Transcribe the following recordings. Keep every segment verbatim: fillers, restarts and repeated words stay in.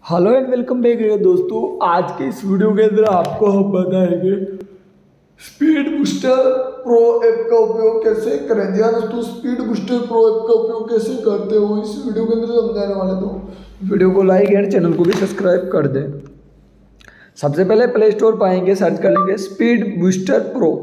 Hello and welcome back दोस्तों। आज के इस वीडियो के अंदर आपको हम बताएंगे स्पीड बूस्टर प्रो ऐप का उपयोग कैसे करें। जी हाँ दोस्तों, स्पीड बूस्टर प्रो ऐप का उपयोग कैसे करते हो इस वीडियो के अंदर समझाने वाले। तो वीडियो को लाइक एंड चैनल को भी सब्सक्राइब कर दें। सबसे पहले प्ले स्टोर पाएंगे, सर्च कर लेंगे speed booster pro.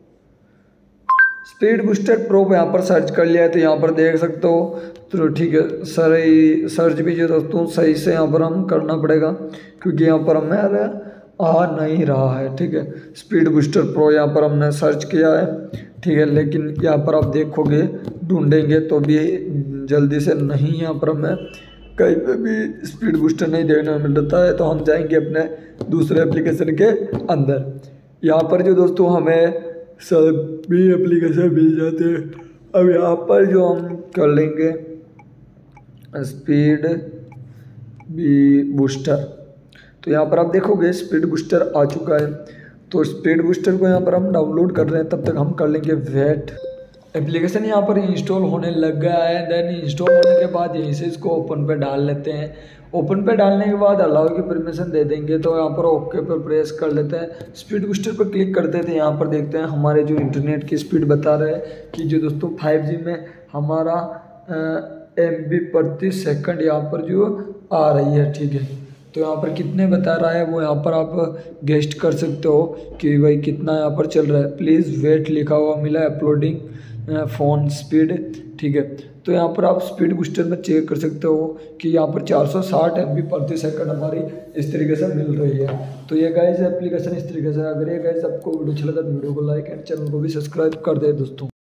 Speed booster pro यहाँ पर सर्च कर लिया है तो यहाँ पर देख सकते हो। तो ठीक है, सही सर्च भी जो दोस्तों सही से यहाँ पर हम करना पड़ेगा क्योंकि यहाँ पर हमें आ नहीं रहा है। ठीक है, स्पीड बूस्टर प्रो यहाँ पर हमने सर्च किया है। ठीक है, लेकिन यहाँ पर आप देखोगे ढूंढेंगे तो भी जल्दी से नहीं, यहाँ पर हमें कहीं पे भी स्पीड बूस्टर नहीं देखने को मिलता है। तो हम जाएंगे अपने दूसरे एप्लीकेशन के अंदर। यहाँ पर जो दोस्तों हमें सभी एप्लीकेशन मिल जाते हैं। अब यहाँ पर जो हम कर लेंगे स्पीड बी बूस्टर, तो यहाँ पर आप देखोगे स्पीड बूस्टर आ चुका है। तो स्पीड बूस्टर को यहाँ पर हम डाउनलोड कर रहे हैं, तब तक हम कर लेंगे वेट। एप्लीकेशन यहाँ पर इंस्टॉल होने लग गया है। देन इंस्टॉल होने के बाद यहीं से इसको ओपन पे डाल लेते हैं। ओपन पे डालने के बाद अलाउ की परमिशन दे देंगे तो यहाँ पर ओके पर प्रेस कर लेते हैं। स्पीड बूस्टर पर क्लिक करते थे, यहाँ पर देखते हैं हमारे जो इंटरनेट की स्पीड बता रहे हैं कि जो दोस्तों फाइव जी में हमारा एम बी प्रति सेकंड यहाँ पर जो आ रही है। ठीक है, तो यहाँ पर कितने बता रहा है वो यहाँ पर आप गेस्ट कर सकते हो कि भाई कितना यहाँ पर चल रहा है। प्लीज़ वेट लिखा हुआ मिला है, अपलोडिंग फ़ोन स्पीड। ठीक है, तो यहाँ पर आप स्पीड बूस्टर में चेक कर सकते हो कि यहाँ पर चार सौ साठ एम बी प्रति सेकंड हमारी इस तरीके से मिल रही है। तो ये गाइस एप्लीकेशन इस तरीके से। अगर ये गाइस आपको वीडियो अच्छा लगा तो वीडियो को लाइक एंड चैनल को भी सब्सक्राइब कर दे दोस्तों।